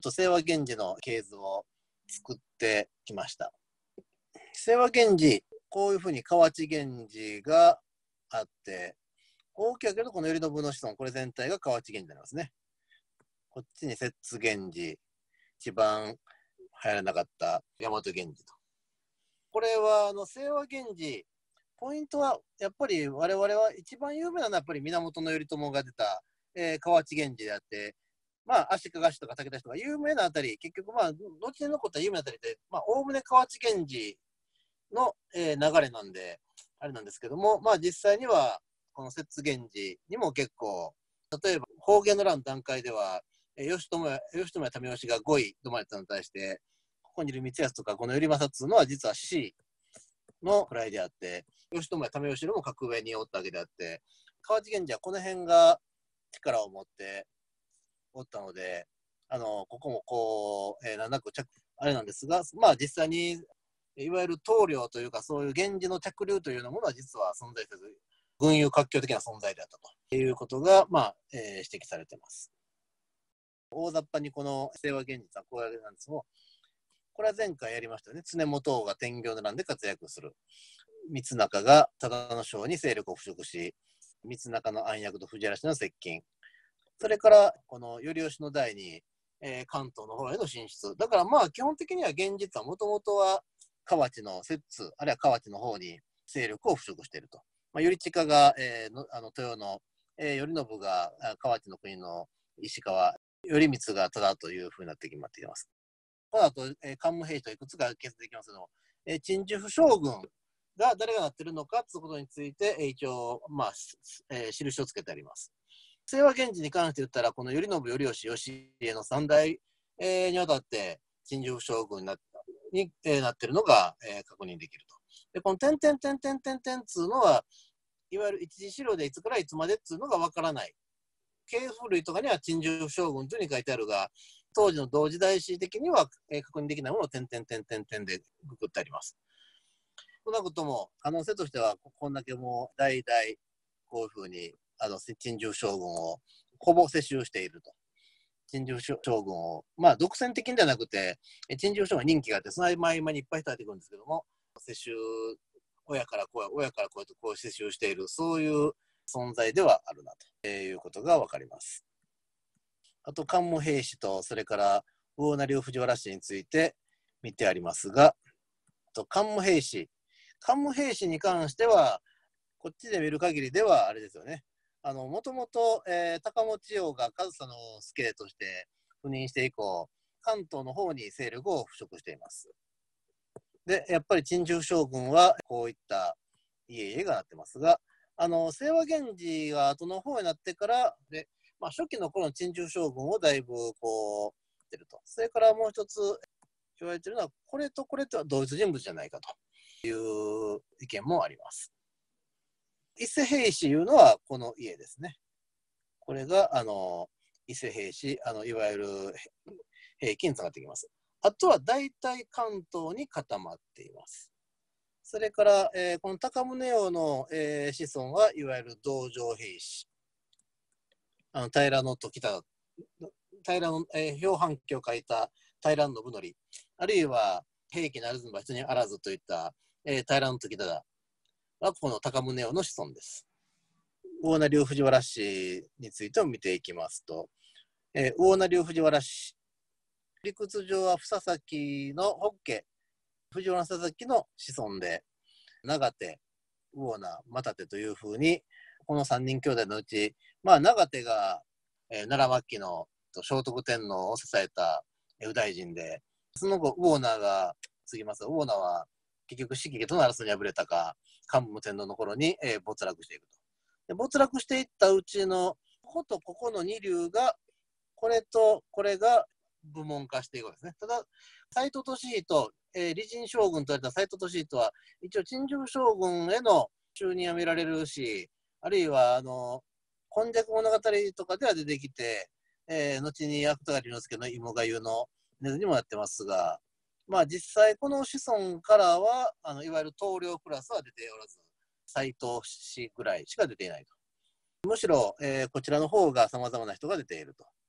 と清和源氏の系図を作ってきました。清和源氏、こういうふうに河内源氏があって、大きく分けるとこの頼信の子孫、これ全体が河内源氏になりますね。こっちに摂津源氏、一番流行らなかった大和源氏と。これは清和源氏、ポイントはやっぱり我々は一番有名なのはやっぱり源頼朝が出た、河内源氏であって、まあ足利氏とか武田氏とか有名なあたり、結局まあ後に残った有名なあたりで、まあおおむね河内源氏の、流れなんであれなんですけども、まあ実際にはこの摂津源氏にも結構、例えば方言の乱段階では、義朝や為義が5位止まれたのに対して、ここにいる光康とかこの頼政っつうのは実は C の位であって、義朝や為義よりも格上におったわけであって、河内源氏はこの辺が力を持っておったので、ここもこう、難なくあれなんですが、まあ実際にいわゆる棟梁というかそういう源氏の嫡流というようなものは実は存在せず、群雄割拠的な存在であったということが、まあ指摘されています。大雑把にこの清和源氏はこういうわけなんですが、これは前回やりましたよね。常本王が天行の乱で活躍する。光中が忠の将に勢力を腐食し、光中の暗躍と藤原氏の接近。それからこの頼義の代に、関東の方への進出。だからまあ基本的には現実はもともとは河内の摂津、あるいは河内の方に勢力を腐食していると。まあ、頼親が、豊の、頼信が河内の国の石川、頼光が忠というふうになって決まっています。この後、桓武平氏といくつか決定できますけど、鎮守府将軍が誰がなっているのかということについて、一応、まあ印をつけてあります。清和源氏に関して言ったら、この頼信、頼義、義家の三代、にわたって鎮守府将軍になっているのが、確認できると。で、この点々点々点々つうのは、いわゆる一次資料でいつからいつまでっつうのがわからない。系譜類とかには鎮守府将軍というふうに書いてあるが、当時の同時代史的には、確認できないものを点々点々点でくくってあります。そんなことも可能性としては、こんだけもう代々こういうふうに鎮守府将軍をほぼ世襲していると。鎮守府将軍を、まあ独占的ではなくて、鎮守府将軍任期があって、その合間にいっぱい伝えてくるんですけども、世襲、親から子へとこう世襲している、そういう存在ではあるなということがわかります。あと、桓武平氏と、それから魚名流藤原氏について見てありますが、桓武平氏に関しては、こっちで見る限りではあれですよね。もともと高持王が上総介として赴任して以降、関東の方に勢力を腐食しています。で、やっぱり鎮守府将軍はこういった家々がなってますが、清和源氏が後の方になってからで、まあ、初期の頃の鎮守府将軍をだいぶこう出ると。それからもう一つ言われているのは、これとこれとは同一人物じゃないかという意見もあります。伊勢平氏いうのはこの家ですね。これが伊勢平氏、いわゆる平家につながってきます。あとは大体関東に固まっています。それから、この高宗王の、子孫はいわゆる道成平氏。平の時忠、平の、標版記を書いた平信則、あるいは平家ならずば人にあらずといった、平の時忠はこの高宗王の子孫です。魚名流藤原氏についても見ていきますと、魚名流藤原氏、理屈上は房崎の北家、藤原佐々木の子孫で、長手、魚名、又手というふうに、この3人兄弟のうち、まあ、長手が、奈良末期の聖徳天皇を支えた右大臣で、その後、魚名が継ぎます。魚名は結局、四季家との争いに敗れたか、桓武天皇の頃に、没落していくと。で没落していったうちの、こことここの二流が、これとこれが部門化していくわけですね。ただ、斎藤利人、理人将軍と言われた斎藤利人は、一応、鎮守将軍への就任は見られるし、あるいは、今昔物語とかでは出てきて、後に芥川龍之介の芋がゆの根津にもやってますが、まあ実際この子孫からは、いわゆる棟梁クラスは出ておらず、斎藤氏ぐらいしか出ていないと。むしろ、こちらの方が様々な人が出ていると。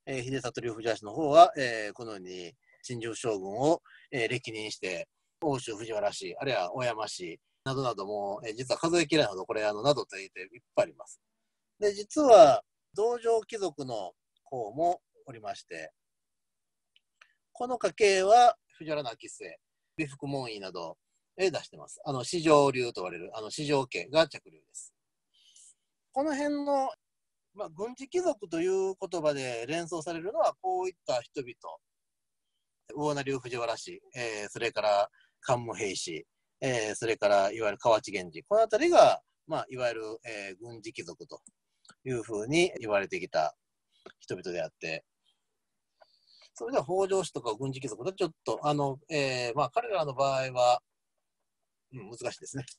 秀里流藤原氏の方は、このように陳寿将軍を、歴任して、奥州藤原氏、あるいは小山氏などなども、実は数えきれないほど、これ、などと言っていっぱいあります。で、実は、道場貴族の方もおりまして、この家系は藤原昭末、美福門院などへ出してます。四条流と言われる、四条家が着流です。この辺の、軍事貴族という言葉で連想されるのは、こういった人々、魚名流藤原氏、それから桓武平氏、それからいわゆる河内源氏、この辺りが、いわゆる、軍事貴族というふうに言われてきた人々であって、それでは北条氏とか軍事貴族とちょっと、彼らの場合は、難しいですね。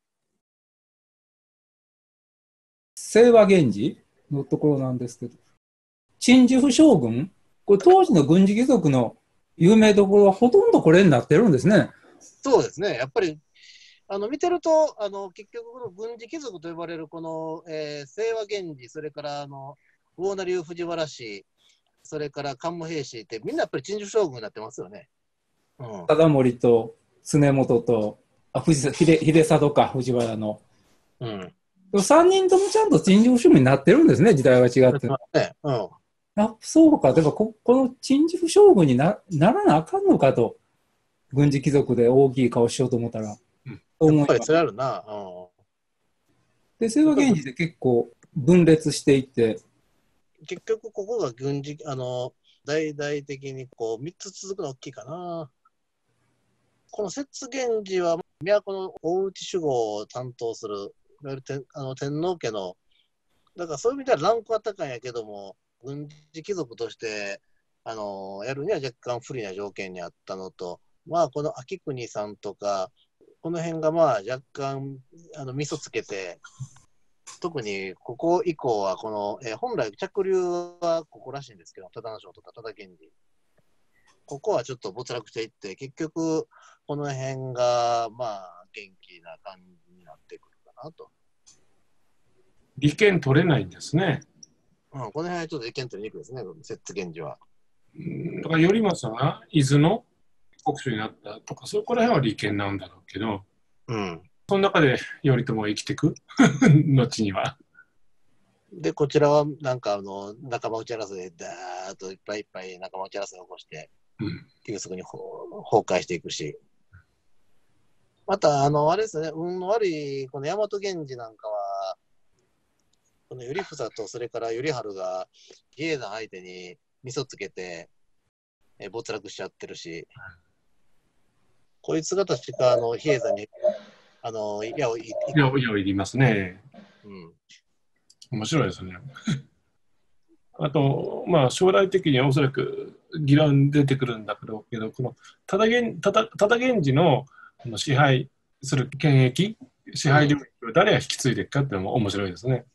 清和源氏のところなんですけど、陳寿府将軍、これ当時の軍事貴族の有名どころはほとんどこれになってるんですね。 そうですね。やっぱり見てると結局この軍事貴族と呼ばれるこの、清和源氏、それから魚名流藤原氏、それから桓武平氏ってみんなやっぱり陳寿将軍になってますよね。 忠盛と常本と秀貞か藤原の。3人ともちゃんと陳寿府将軍になってるんですね、時代は違って。そうか、でもこの陳寿府将軍にならなあかんのかと、軍事貴族で大きい顔しようと思ったら。 やっぱりそれあるな。 で、清和源氏で結構分裂していって。 結局ここが軍事、大々的にこう3つ続くの大きいかな。この摂津源氏は都の大内守護を担当する、いわゆる天皇家の、だからそういう意味ではランクは高いんやけども、軍事貴族として、やるには若干不利な条件にあったのと、この秋国さんとか、この辺が若干味噌つけて、特にここ以降はこの、本来着流はここらしいんですけど、忠正とか忠源氏。ここはちょっと没落していって、結局この辺が元気な感じになってくるかなと。 利権取れないんですね。 この辺はちょっと利権取りにくいですね、摂津源氏は。 だから頼政が伊豆の国主になったとか、そこら辺は利権なんだろうけど、その中で頼朝生きていく後には。 で、こちらはなんか仲間内争いでダーッといっぱいいっぱい仲間内争いを起こして、急速に崩壊していくし。また、あれですね、運の悪いこの大和源氏なんかは、この頼房とそれから頼治が比叡山相手に味噌つけて、没落しちゃってるし、こいつが確か比叡山に矢をいりますね。面白いですね。あと、将来的にはおそらく議論出てくるんだけど、この忠源氏の支配する権益、支配領域を誰が引き継いでいくかっていうのも面白いですね。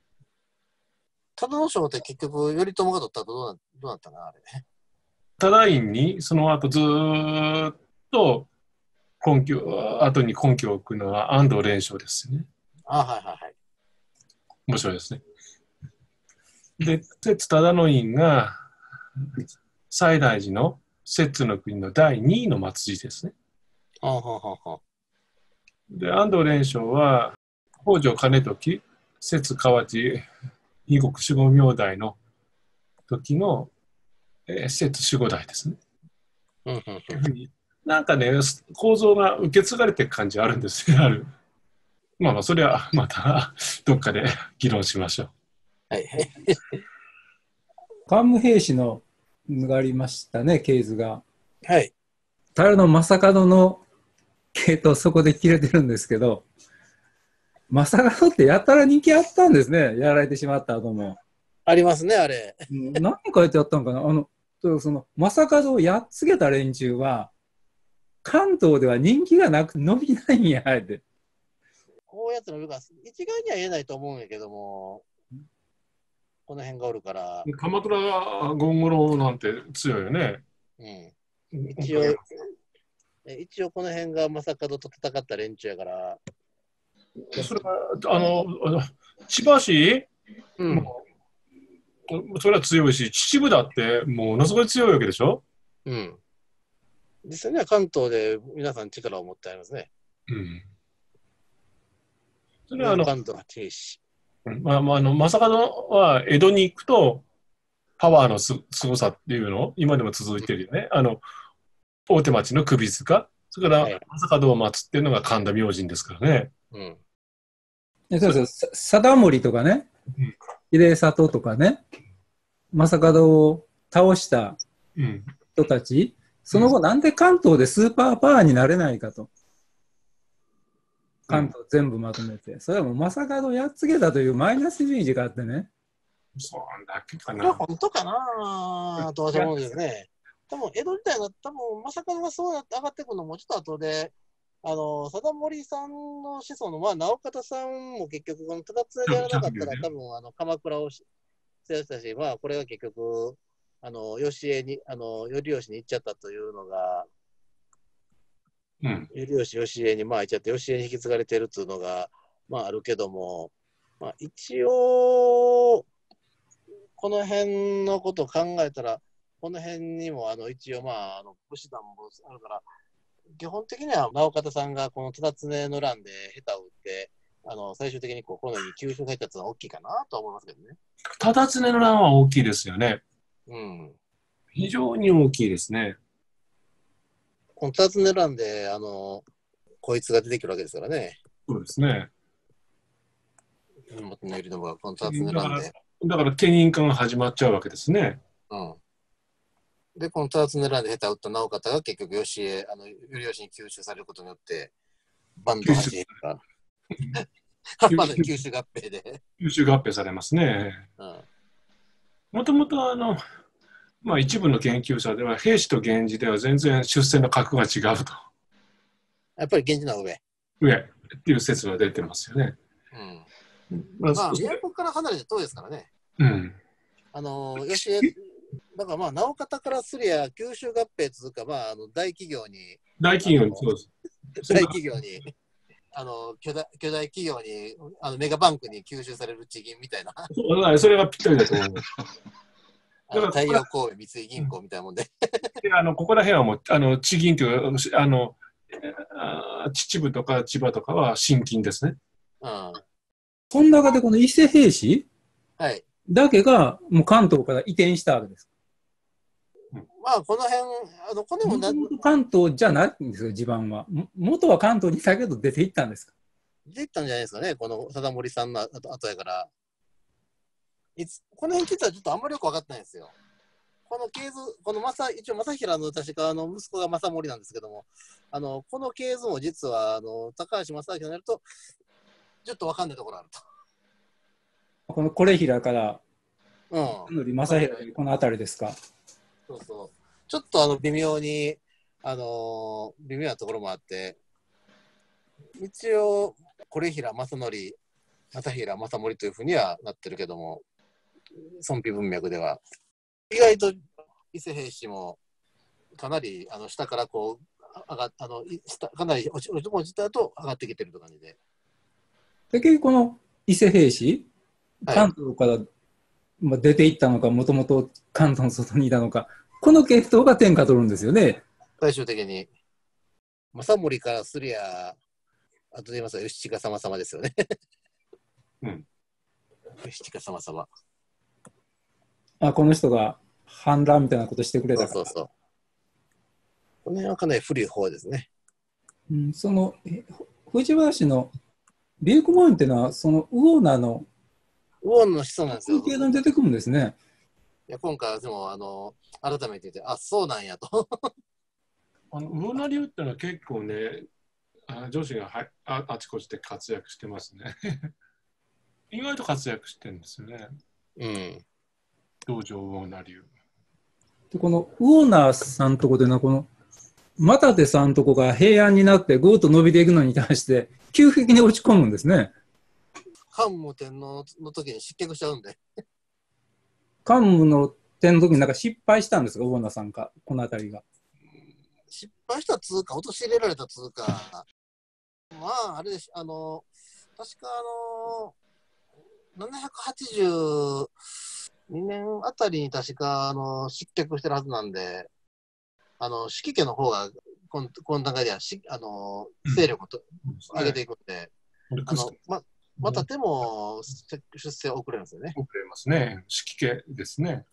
忠正って結局、頼朝が取ったらどうなったかな、あれ。 忠院にその後ずっと後に根拠を置くのは安藤連勝ですよね。面白いですね。で、摂忠の院が西大寺の摂津の国の第2位の末寺ですね。で、安藤連勝は北条兼時、摂河内二国守護名代の時の摂守護代ですね。なんかね、構造が受け継がれていく感じあるんですよ。それはまたどっかで議論しましょう。 桓武平氏のがありましたね、系図が。 はい。 平将門の系統そこで切れてるんですけど、将門ってやたら人気あったんですね、やられてしまった後も。 ありますね、あれ。 何書いてあったのかな。その将門をやっつけた連中は、関東では人気がなく伸びないんやって。 こういうやつの部が一概には言えないと思うんやけども、この辺がおるから。 鎌倉権五郎なんて強いよね。 一応この辺が将門と戦った連中やから。 それは千葉市、 それは強いし、秩父だってものすごい強いわけでしょ。 うん。実際には関東で皆さん力を持ってありますね。 うん。それは関東は停止。 正門は江戸に行くと、パワーのすごさっていうの、今でも続いてるよね。大手町の首塚、それから正門を祀ってるのが神田明神ですからね。 うん。 そうです。貞盛とかね、秀里とかね、正門を倒した人たち、その後なんで関東でスーパーパワーになれないかと。関東全部まとめて。それはもう正門やっつけたというマイナスイメージがあってね。 そうだけかな。 これは本当かなと私は思うんですね。多分江戸時代の多分正門がそうやって上がってくるのもちょっと後で、貞盛さんの子孫の、直方さんも結局、この忠常でやらなかったら、多分鎌倉を制したし、これが結局、義家に、頼義に行っちゃったというのが、頼義、義家に行っちゃって、義家に引き継がれてるっていうのが、あるけども、一応、この辺のことを考えたら、この辺にも一応、武士団もあるから、基本的には直方さんがこの忠常の乱で下手を打って、最終的にこのように吸収されたのは大きいかなと思いますけどね。 忠常の乱は大きいですよね。 うん。 非常に大きいですね。 この忠常の乱で、こいつが出てくるわけですからね。 そうですね。 源頼朝がこの忠常の乱で。 だから家人化が始まっちゃうわけですね。 うん。で、この忠常の乱で下手を打った直方が結局義家、頼義に吸収されることによって、バンド発信が。まだ吸収合併で。 吸収合併されますね。もともと一部の研究者では、平氏と源氏では全然出世の格が違うと。 やっぱり源氏の上。 上っていう説は出てますよね。 うん。都から離れて遠いですからね。 うん。 義家、だから直方からすりゃ吸収合併というか、大企業に。 大企業に、そうです。 大企業に。巨大企業にメガバンクに吸収される地銀みたいな。 それがぴったりだと思う。 太陽光栄三井銀行みたいなもんで。 ここら辺はもう地銀という秩父とか千葉とかは新金ですね。 その中でこの伊勢平氏だけがもう関東から移転したわけです。 この辺、この辺も関東じゃないんですよ、地盤は。元は関東にいたけど出ていったんですか？ 出ていったんじゃないですかね、この貞盛さんの後やから。この辺実はちょっとあんまりよく分かってないんですよ。この系図、一応正平の確か息子が正盛なんですけども、この系図も実は高橋正明になると、ちょっと分かんないところあると。 この是平から、正平でこの辺りですか。 そうそう。ちょっと微妙に、微妙なところもあって、一応、是平正則、正平正盛というふうにはなってるけども、尊卑文脈では。意外と伊勢平氏もかなり下からこう上がっかなり落ちた後上がってきてるという感じで。 結局この伊勢平氏、関東から出ていったのか、もともと関東の外にいたのか、この系統が天下取るんですよね。 最終的に。正盛からすりゃ、あとで言いますと、義親様様ですよね。義親様様。 この人が反乱みたいなことしてくれたから。 そう。この辺はかなり古い方ですね。 その藤原氏のビュークモインっていうのは、そのウォーナーの子孫なんですよ。 風景に出てくるんですね。 いや今回はでも改めて言って、そうなんやと。 ウォーナー流っていうのは結構ね、女子があちこちで活躍してますね。意外と活躍してるんですよね。道場ウォーナー流。 でこのウォーナーさんとこでのこの又手さんとこが平安になってぐーっと伸びていくのに対して急激に落ち込むんですね。 桓武天皇の時に失脚しちゃうんで。 桓武の天の時になんか失敗したんですか、ウォーナーさんか、この辺りが。 失敗した通貨、陥れられた通貨。あれです。確か780 2年あたりに確か失脚してるはずなんで、四季家の方がこの段階では勢力を上げていくんで、またでも出世遅れるんですよね。 遅れますね。四季家ですね。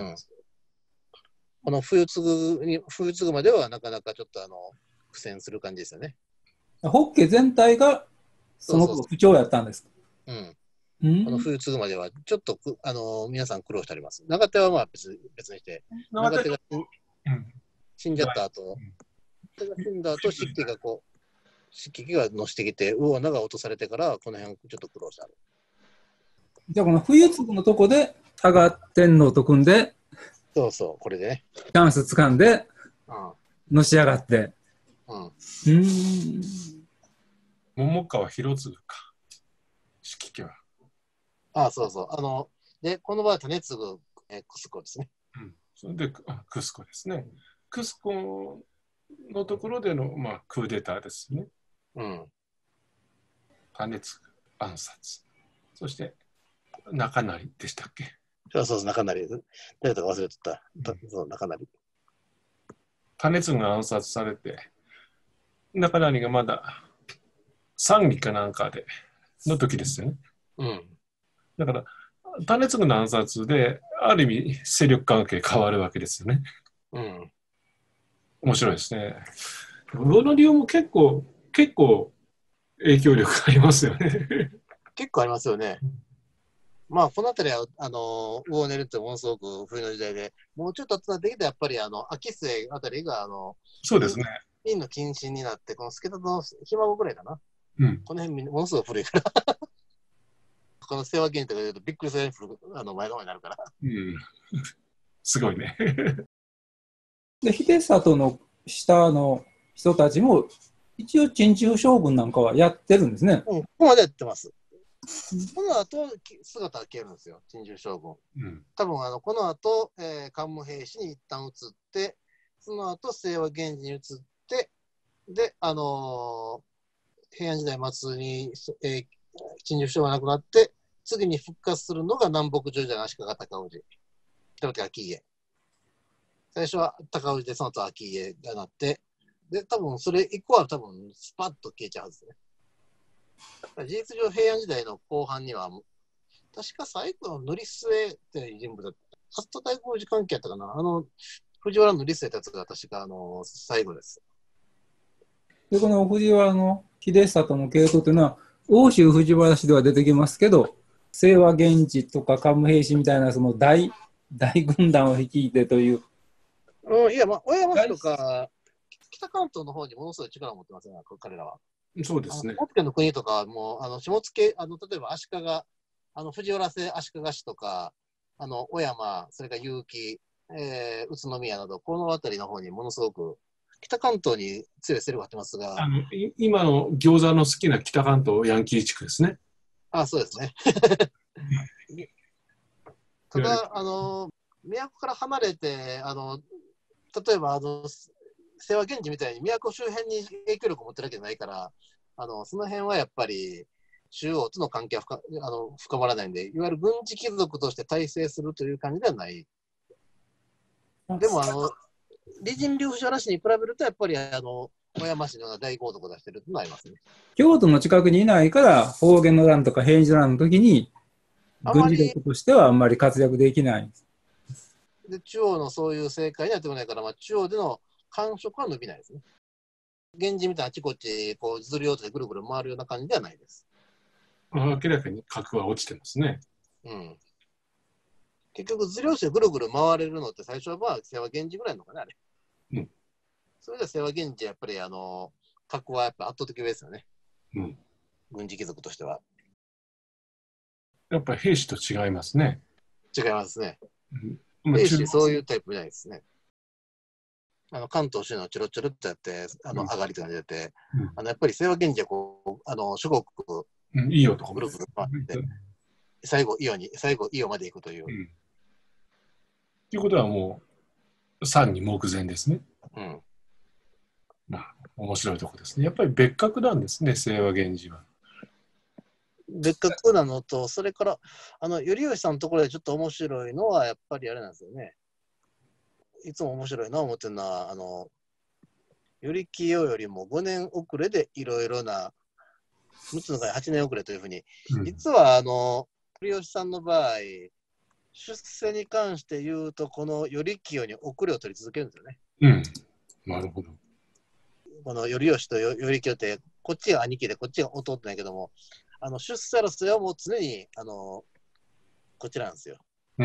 この冬継ぐまではなかなかちょっと苦戦する感じですよね。 ホッケ全体がその不調やったんですか？ この冬継ぐまではちょっと皆さん苦労しております。長手はまあ別にして、長手が死んじゃった後、死んだ後、湿気がのしてきて、魚が落とされてから、この辺ちょっと苦労してある。 じゃあこの冬継ぐのとこで、多賀天皇と組んで、 そうそう、これでね。 チャンス掴んで、のし上がって。 桃川広次か。四季家は。 そうそう。で、この場合は種継ぐ、クスコですね。 それで、クスコですね。クスコのところでの、クーデターですね。種継ぐ、暗殺。そして、中成でしたっけ？ そうそう、中成。誰とか忘れてた。そう、中成。 種継が暗殺されて、中成がまだ参議かなんかでの時ですよね。だから、種継の暗殺で、ある意味、勢力関係変わるわけですよね。面白いですね。魚の竜も結構影響力ありますよね。 結構ありますよね。まあ、この辺りは、魚寝るってものすごく冬の時代で、もうちょっと集まってきて、やっぱり、秋末あたりが、 そうですね。 陰の謹慎になって、この助太のひ孫ぐらいかな。この辺、ものすごく古いから。この清和源とか言うと、びっくりするぐらい前の方になるから。 すごいね。 で、秀里の下の人たちも、一応、鎮守将軍なんかはやってるんですね。 ここまでやってます。この後、姿が消えるんですよ、鎮守将軍。多分この後、桓武平氏に一旦移って、その後、清和源氏に移って、で、平安時代末に、鎮守将がなくなって、次に復活するのが南北十字の足利尊氏。北脇顕家。最初は尊氏で、その後顕家がなって、で、多分それ以降は多分スパッと消えちゃうはずですね。事実上、平安時代の後半には、確か最後の塗末っていう人物だった。初と大工事関係やったかな。藤原塗末ってやつが確か最後です。 で、この藤原の秀里の系統というのは、奥州藤原氏では出てきますけど、清和源氏とか桓武平氏みたいなその大軍団を率いてという。 いや、小山氏とか、北関東の方にものすごい力を持ってますね、彼らは。 そうですね。 下野の国とかも、下野、例えば足利、藤原氏足利氏とか、小山、それから結城、宇都宮など、この辺りの方にものすごく、北関東に強い勢力があってますが。 今の餃子の好きな北関東ヤンキー地区ですね。 そうですね。ただ、都から離れて、例えば、清和源氏みたいに都周辺に影響力を持ってるわけじゃないから、その辺はやっぱり中央との関係は深まらないんで、いわゆる軍事貴族として体制するという感じではない。でも、李人流藤原氏に比べると、やっぱり小山氏のような大豪族を出してるっていうのはありますね。 京都の近くにいないから、保元の乱とか平治の乱の時に、軍事力としてはあんまり活躍できない。 で、中央のそういう政界にはやってこないから、中央での感触は伸びないですね。源氏みたいなあちこちこうずるようとでぐるぐる回るような感じではないです。 明らかに格は落ちてますね。 結局、ずりょうしでぐるぐる回れるのって、最初は清和源氏ぐらいのかな、あれ。それでは清和源氏、やっぱり格はやっぱ圧倒的上ですよね。軍事貴族としては。 やっぱり兵士と違いますね。 違いますね。兵士、そういうタイプじゃないですね。関東州のちょろちょろってやって、上がりとか出て、やっぱり清和源氏はこう、諸国、 いい男ぐるぐる回って、最後、伊予まで行くという。 ということはもう、三に目前ですね。面白いところですね。やっぱり別格なんですね、清和源氏は。 別格なのと、それから、頼義さんのところでちょっと面白いのは、やっぱりあれなんですよね。いつも面白いな思ってるのは、頼清よりも5年遅れでいろいろな、6つの回8年遅れというふうに、実は、頼義さんの場合、出世に関して言うと、この頼清に遅れを取り続けるんですよね。 うん。なるほど。 この頼義と頼清って、こっちが兄貴で、こっちが弟なんやけども、出世争いはもう常に、こちらなんですよ。 うん。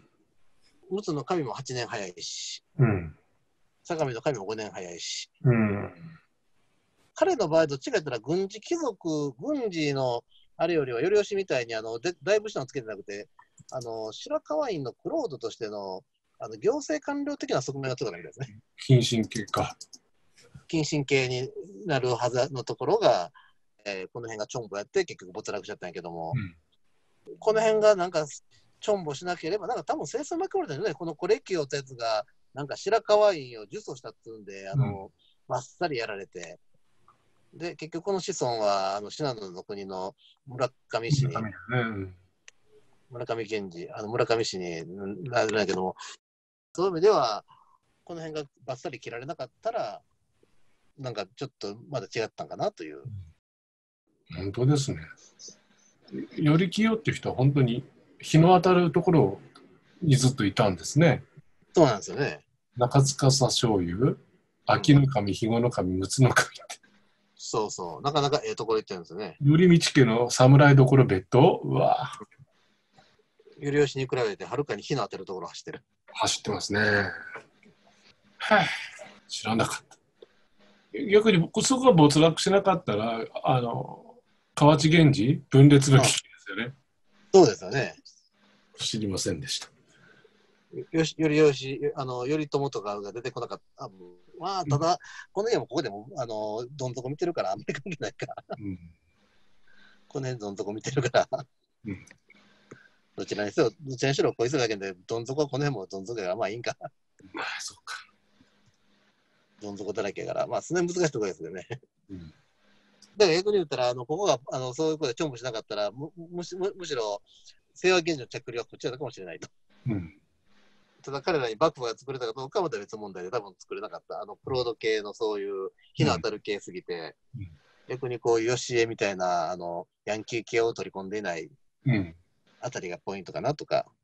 陸奥の神も8年早いし、 うん。 相模の神も5年早いし、 うん。 彼の場合、どっちか言ったら軍事貴族、軍事のあれよりは、頼義みたいに大武士のつけてなくて、白河院のクロードとしての行政官僚的な側面が強かったみたいですね。 近親系か。 近親系になるはずのところが、この辺がチョンボやって結局没落しちゃったんやけども、この辺がなんかチョンボしなければ、なんか多分戦争巻き込まれたんですね。このコレキオってやつが、なんか白河院を呪詛したっていうんで、バッサリやられて、で、結局この子孫は、信濃の国の村上氏に、村上源氏、村上氏になるんだけども、そういう意味では、この辺がバッサリ切られなかったら、なんかちょっとまだ違ったんかなという。 本当ですね。頼清っていう人は本当に日の当たるところにずっといたんですね。 そうなんですよね。 中司醤油、秋の神、肥後の神、陸奥の神って。 そうそう。なかなかええところ行ってるんですよね。 頼道家の侍どころ別当、うわ頼義に比べてはるかに日の当たるところを走ってる。 走ってますね。はあ、知らなかった。逆にそこが没落しなかったら、河内源氏分裂の危機ですよね。 そうですよね。 知りませんでした。 頼義、頼朝とかが出てこなかった。まあ、ただ、この家もここでも、どん底見てるから、あんまり関係ないから。この辺どん底見てるから。どちらにしろ、こいつだけで、どん底はこの辺もどん底がまあいいんか。 まあ、そうか。 どん底だらけやから、まあ、そんなに難しいところですよね。だから逆に言ったら、ここがそういうことでチョンボしなかったら、むしろ、清和源氏の着陸はこっちだったかもしれないと。ただ彼らに幕府が作れたかどうかはまた別問題で多分作れなかった。クロード系のそういう日の当たる系すぎて、逆にこういう義家みたいなヤンキー系を取り込んでいないあたりがポイントかなとか。